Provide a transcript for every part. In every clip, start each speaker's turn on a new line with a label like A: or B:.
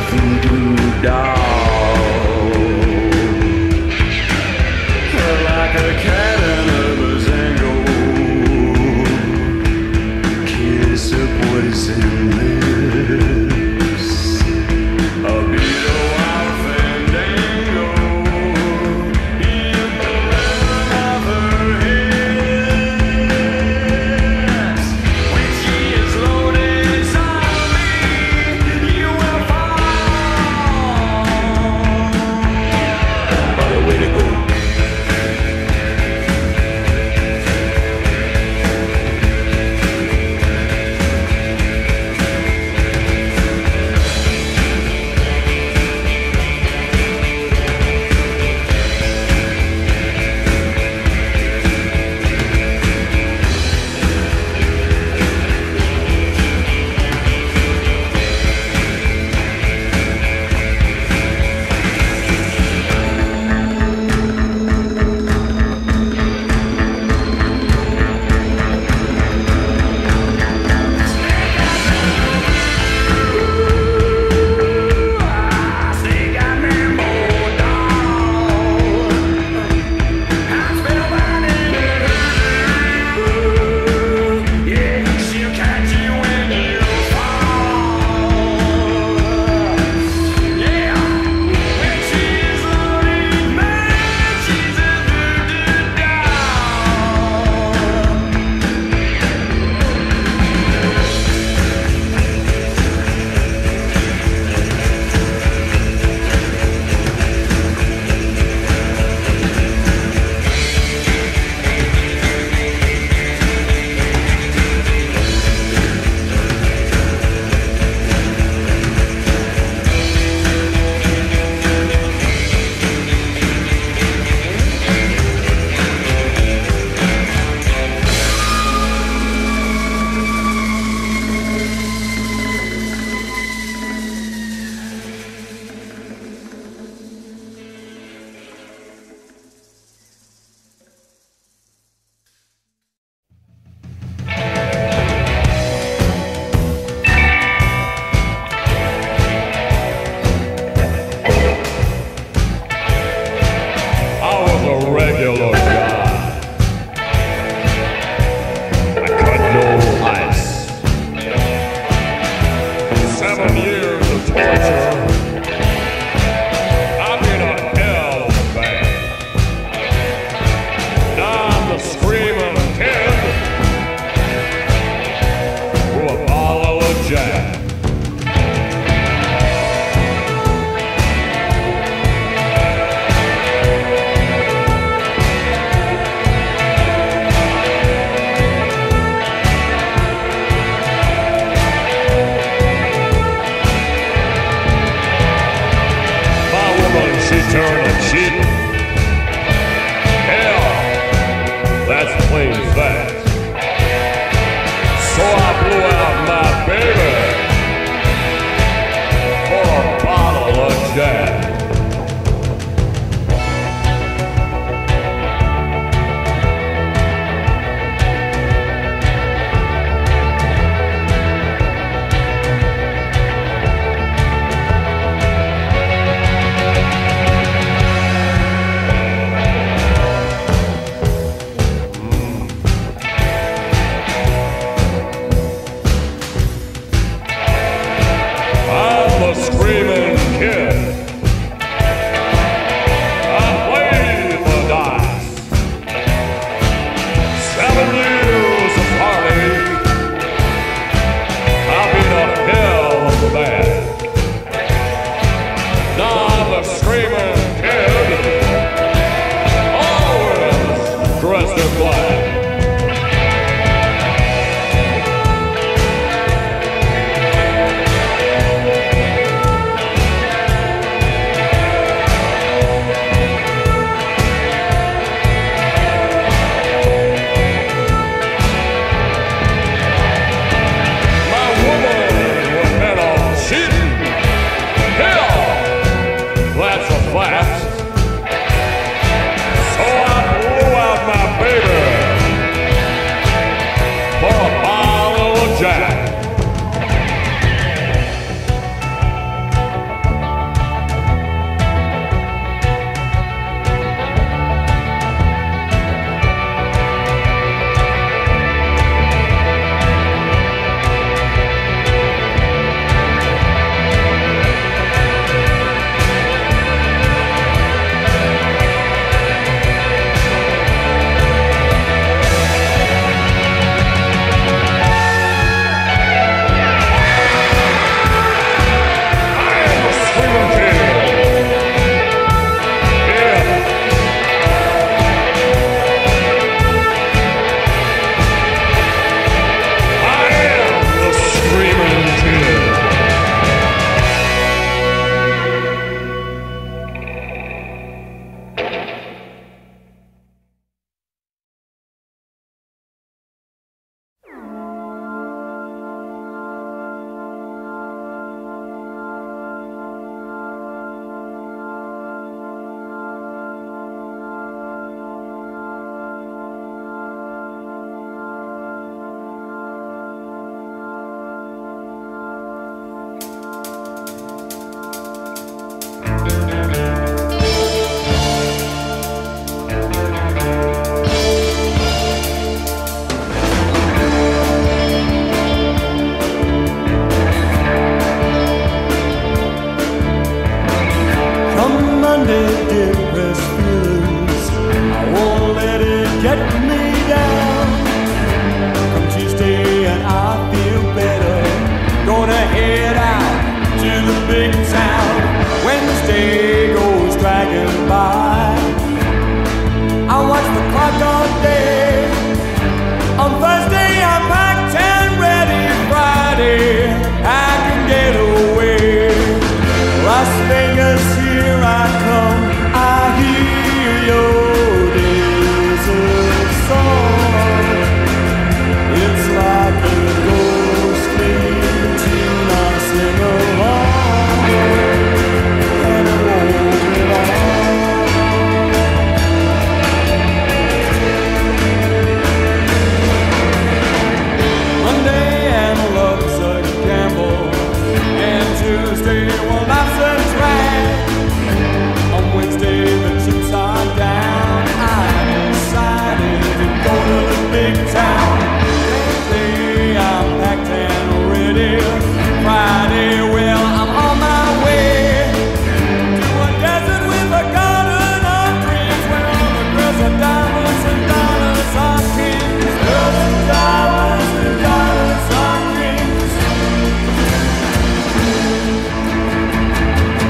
A: voodoo doll, like a cat in a bazango, kiss her poison lips, a bit of wild fandango in the rhythm of her hips. When she is loaded, suddenly you will fall. big town. Wednesday goes dragging by. I watch the clock all day. On Thursday I'm packed and ready. Friday I can get away. Las Vegas, here I come. I hear your desert song. It's like a ghostly tune I sing along, and it won't be long. Monday and love's a gamble, and Tuesday, well, life's a drag. On Wednesday the chips are down. I decided to go to the big town. Wednesday I'm packed and ready. Friday, well, I'm on my way to a desert with a garden of dreams, where all the girls are diamonds and dollars are kings. Girls and diamonds and dollars are kings.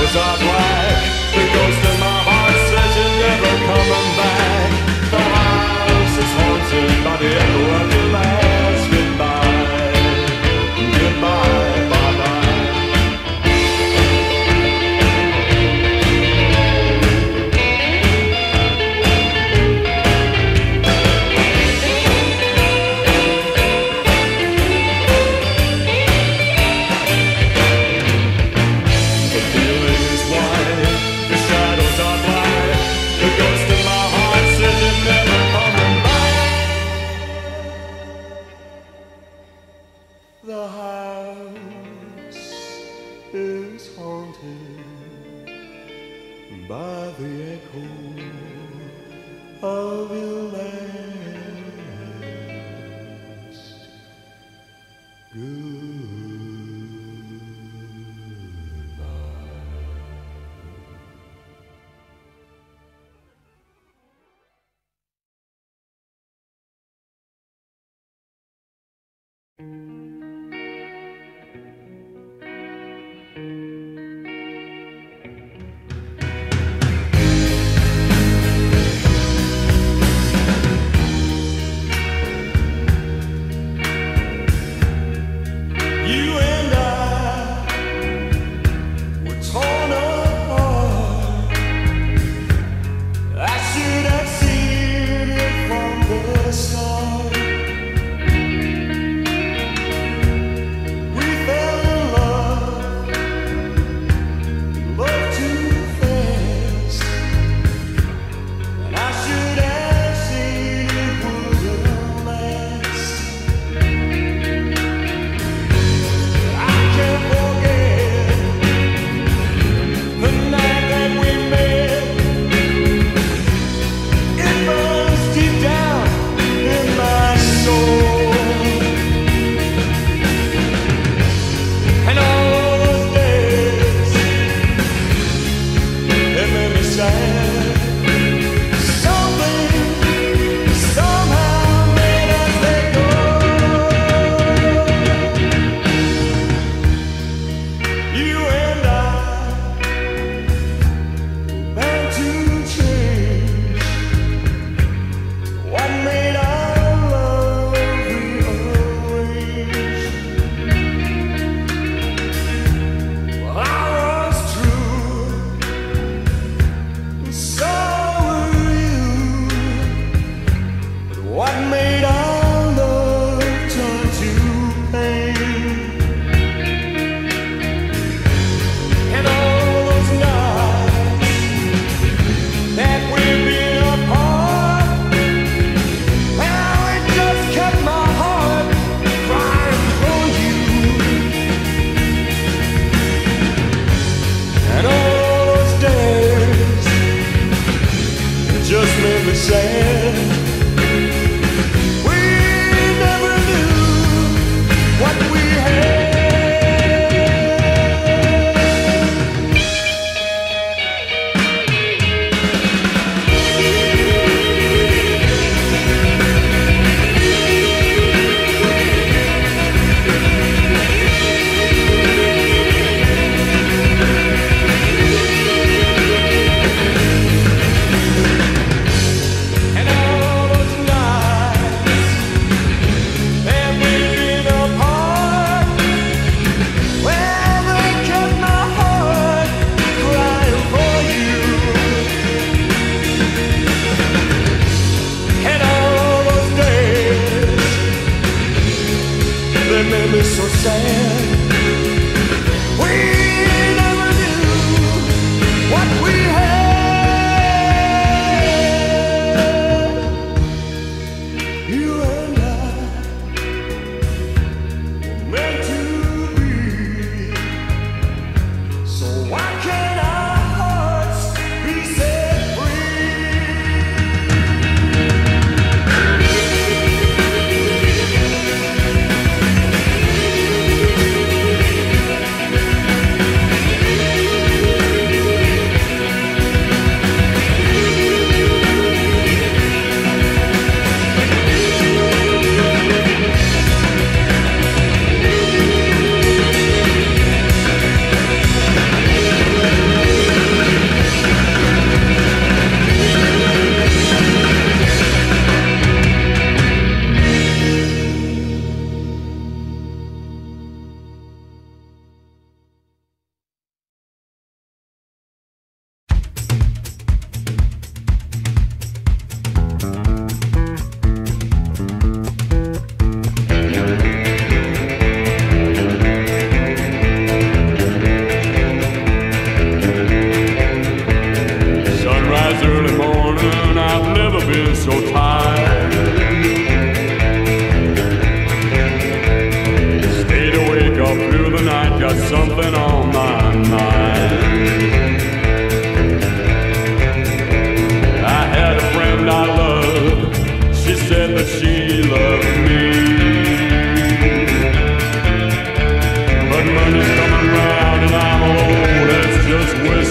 A: shadows are black. The ghost of my heart says you're never coming back. The house is haunted by the echo of your last goodbye. Goodbye, bye-bye. The house is haunted by the echo of your last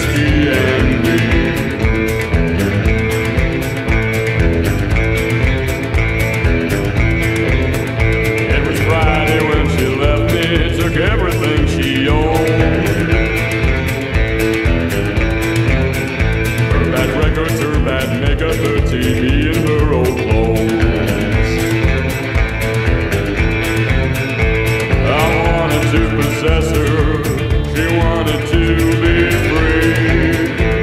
A: whiskey and me. It was Friday when she left me, took everything she owned. Her bad records, her bad makeup, her TV, and her old clothes. To possess her, she wanted to be free.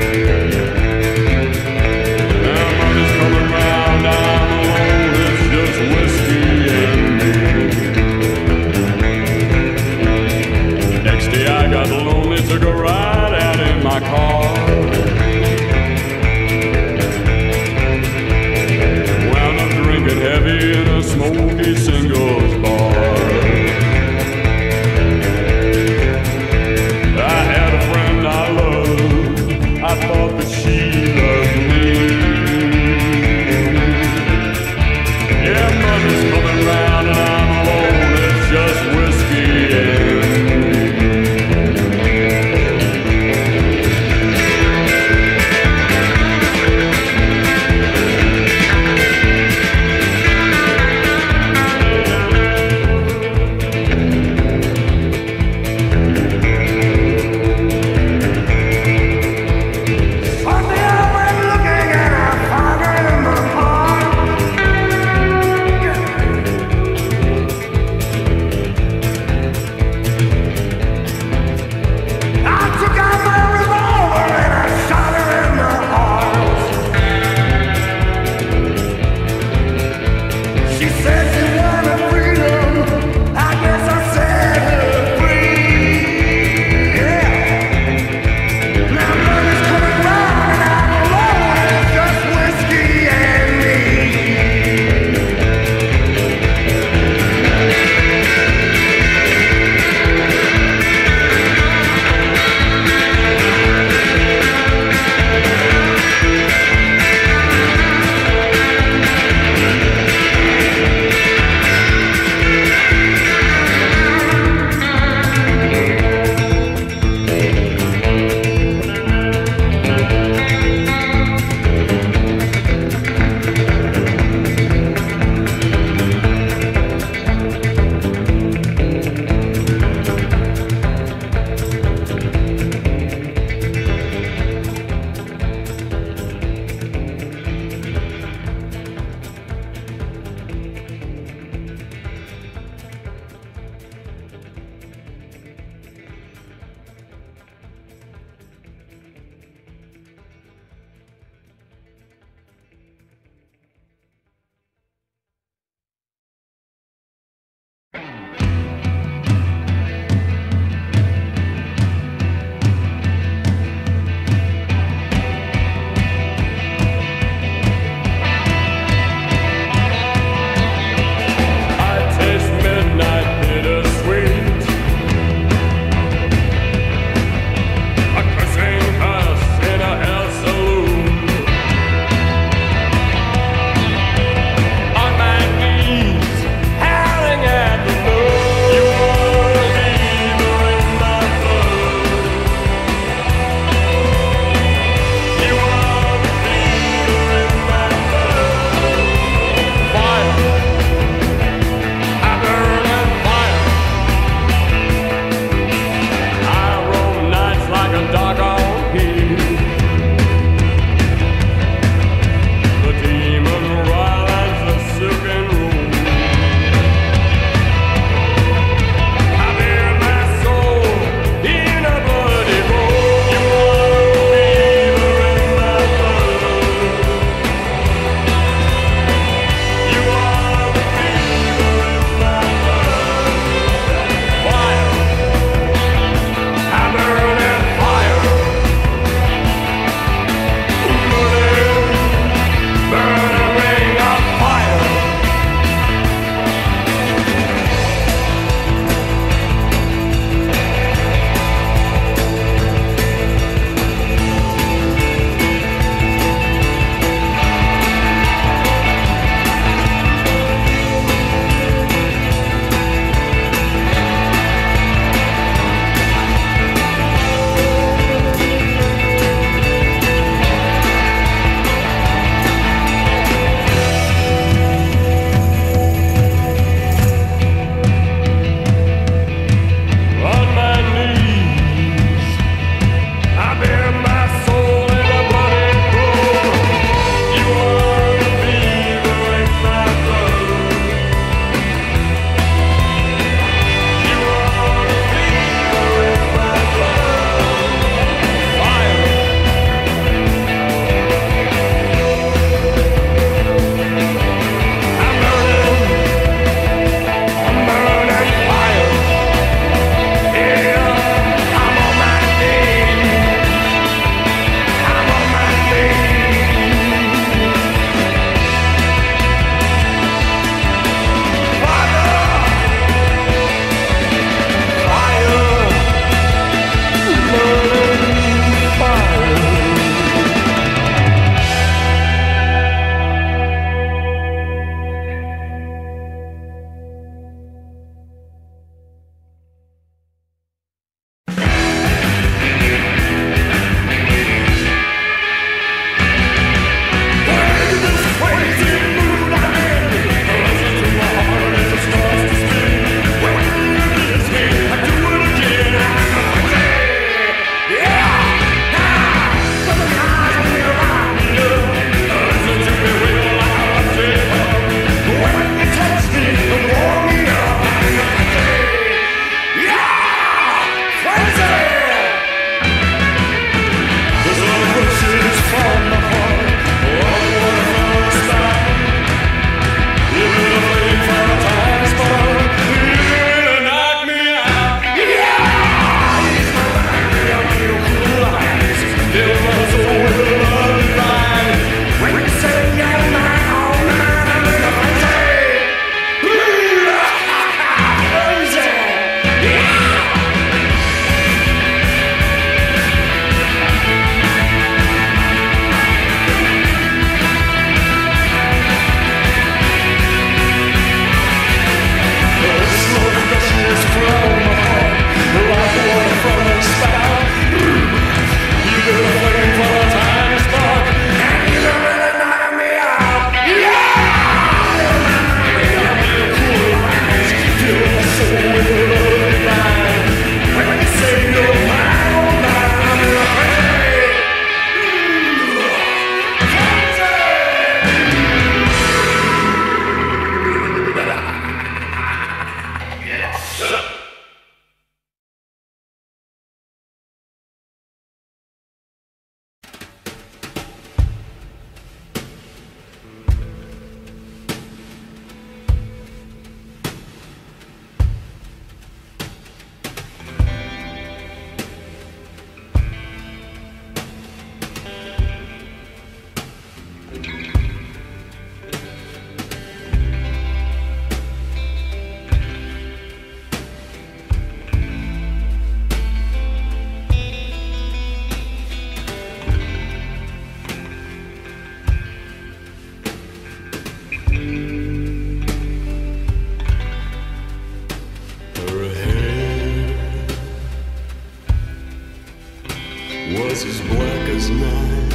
A: was as black as night.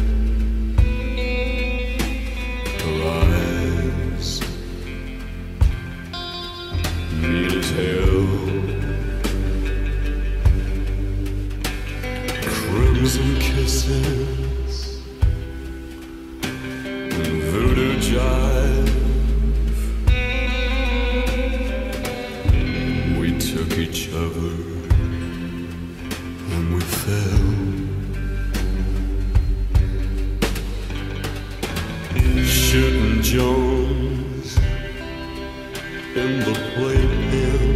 A: Her eyes neat as hell, crimson kisses and voodoo jive. We took each other and we fell. Shooting Jones in the playpen,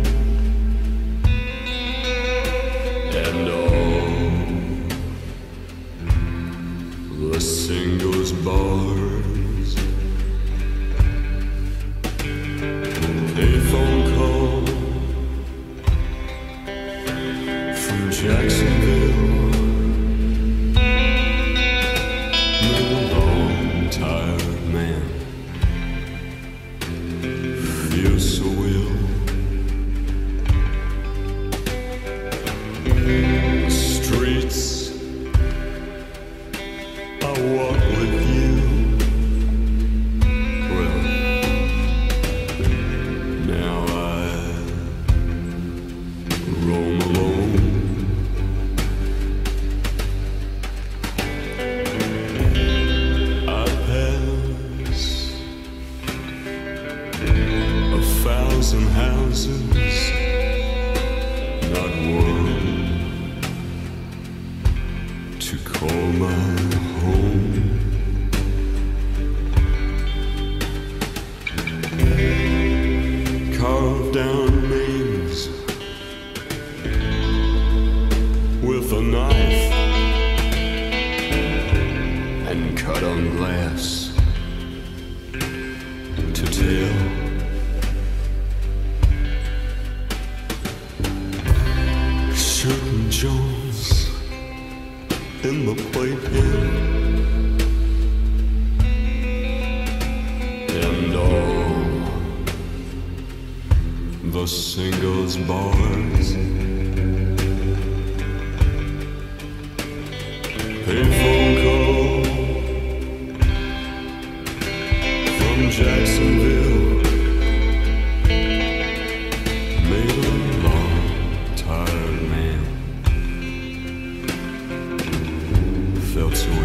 A: and all the singles bars. Payphone call from Jacksonville. Tired man feels so ill. The streets I walk with you. Well, now I roam alone. Thousand houses, not one to call my home. Carved down names with a knife and cut on glass to tell. Shooting Jones in the playpen, and all the singles bars. Payphone call from Jacksonville made a long tired man felt so ill.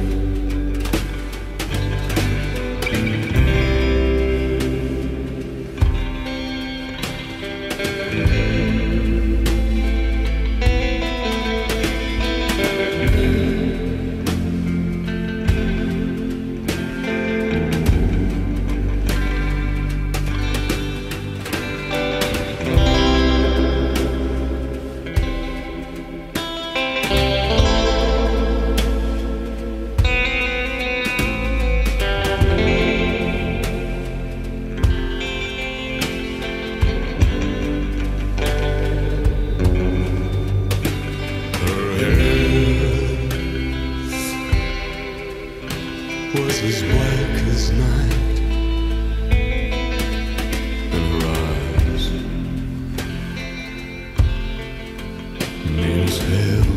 A: Was as black as night, and her eyes mean as hell.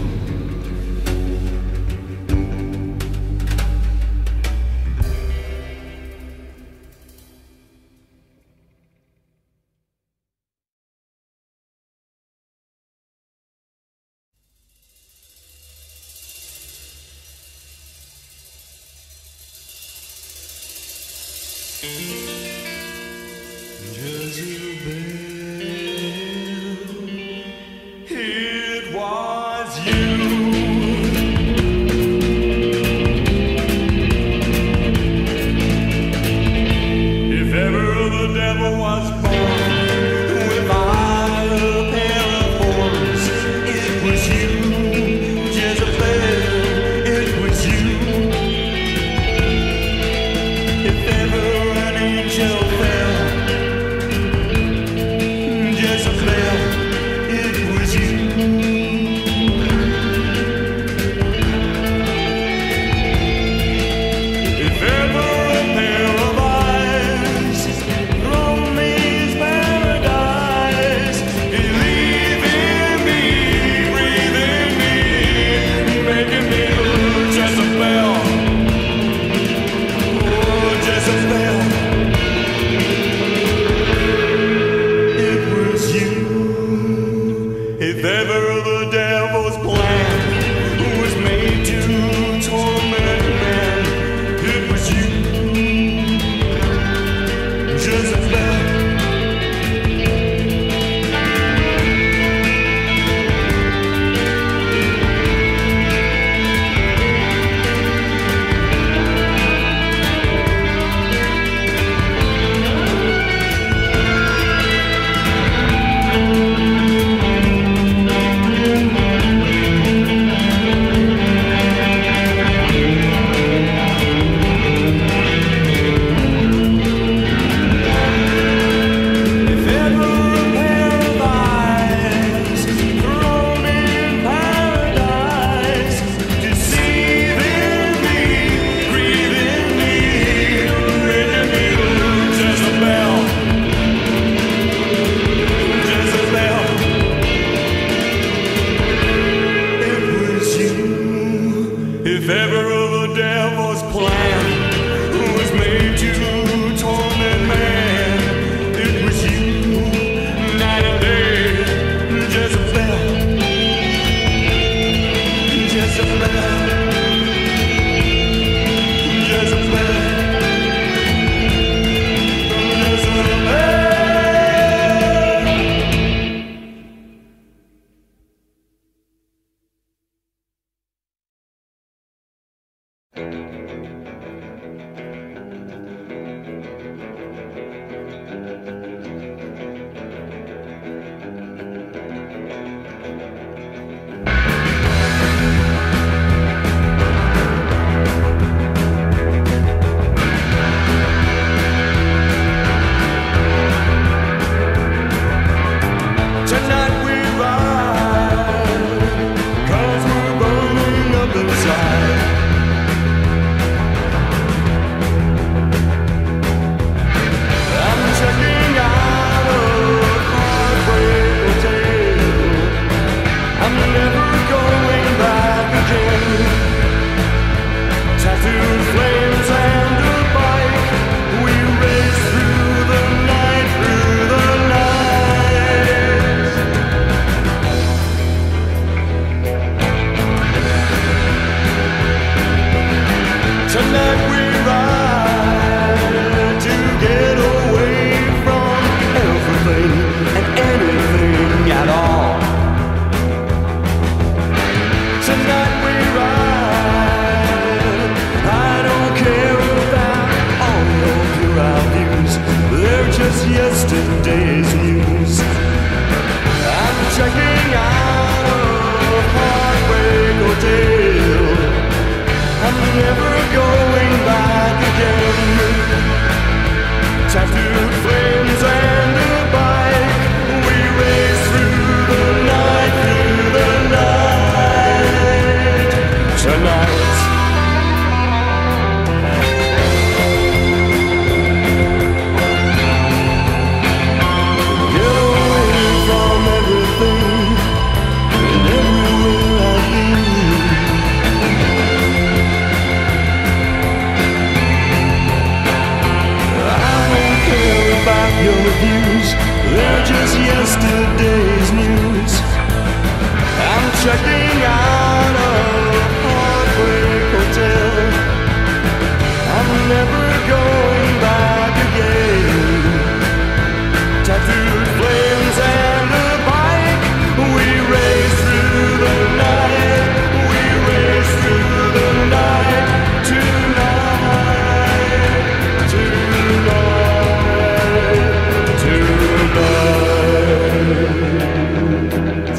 A: If ever the devil's plan was made to torment man, it was you, night and day, Jezebel, Jezebel, Jezebel, Jezebel. Tonight we ride, 'cause we're burning up inside. I'm checking out a heartbreak hotel. I'm never going back again. Tattooed flames and a bike, we race through the night, through the night. Tonight we ride to get away from everything and anything at all. Tonight we ride, I don't care about all your puerile views, they're just yesterday's news. I'm checking out a heartbreak hotel. I'm never going back again. Tattooed flames and a bike, we race through the night, through the night. Tonight. Get away from everything and everywhere I've been. About your views, they're just yesterday's news. I'm checking out a heartbreak hotel. I'm never going back again. Tattooed flames and a bike, we race through the night, we race through the night, tonight, tonight, tonight.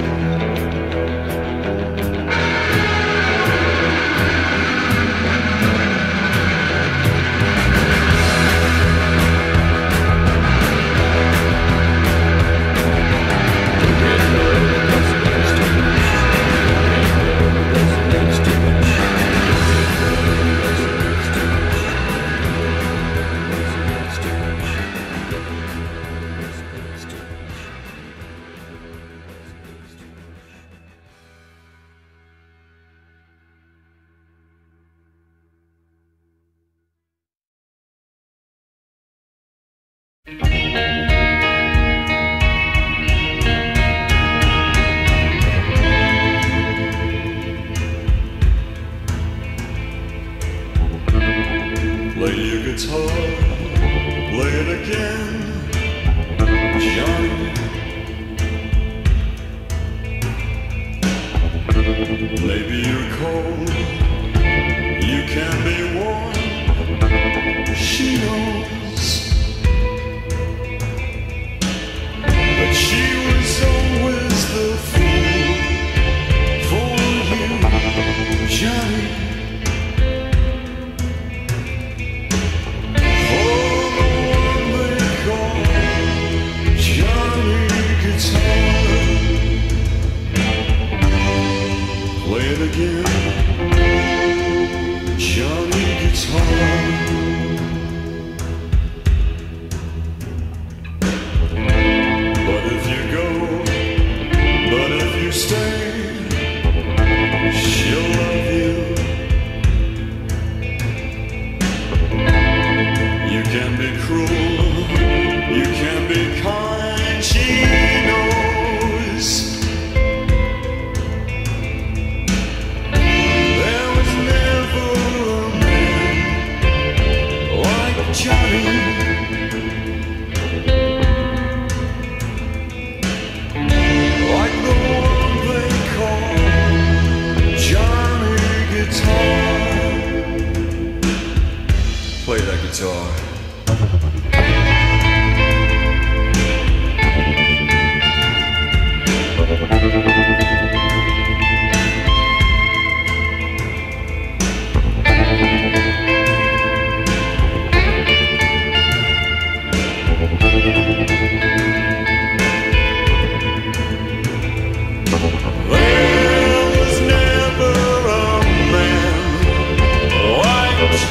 A: Play your guitar, play it again, Johnny. Maybe you're cold, you can be warm, she knows. But she was always the fool for you, Johnny. Play it again, Johnny Guitar.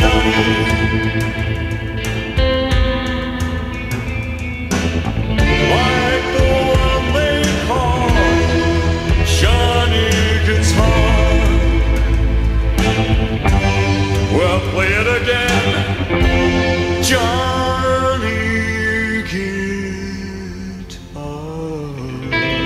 A: like the one they call Johnny Guitar. Well, play it again, Johnny Guitar.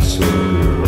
B: so good.